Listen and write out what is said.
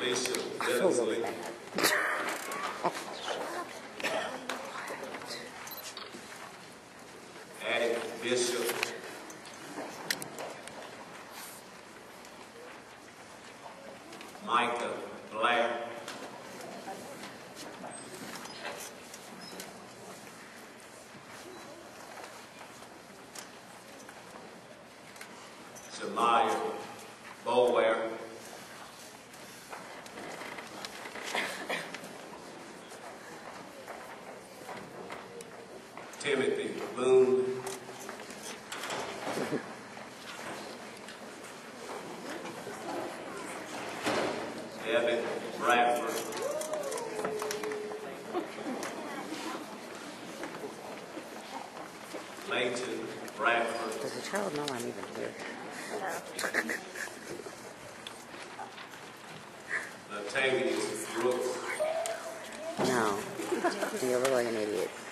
Lisa I feel really Desley, bad. Addie Bishop, Micah Blair, Samaya Boulware, Timothy Boone, Evan Bradford, Leighton Bradford, Does the child know I'm even here? Latavius Brooks, No. You're really an idiot.